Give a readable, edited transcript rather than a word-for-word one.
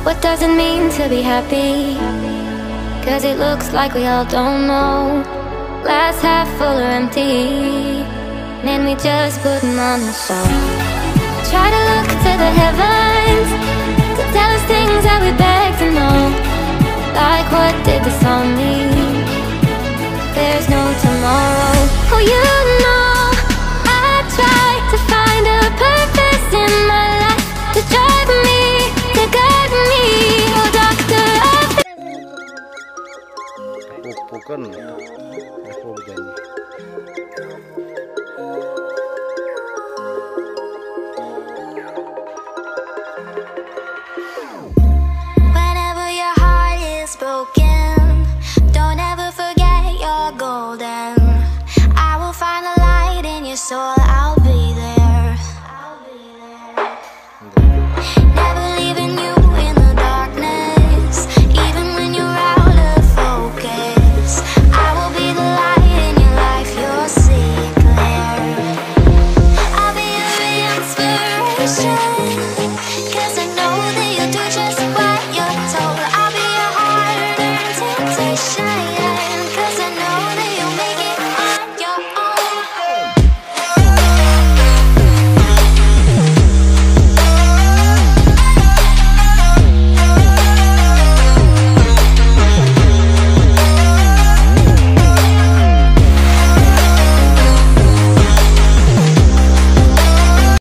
What does it mean to be happy? 'Cause it looks like we all don't know. Glass half full or empty, and we just putting on the show. Try to look to the heavens to tell us things that we beg to know. Like, what did the song mean? There's no tomorrow. Oh, you know, I try to find a purpose in my life, to drive me, to guide me. Oh, doctor, Pupukan aku berjanji. whenever your heart is broken, don't ever forget you're golden. I will find the light in your soul.